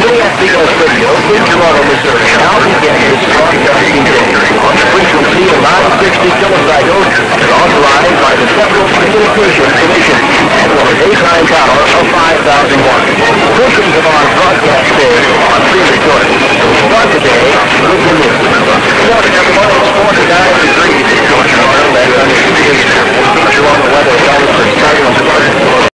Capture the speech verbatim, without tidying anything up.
K F V S Radio in Girardeau, Missourii, now beginning its broadcasting day on the frequency of nine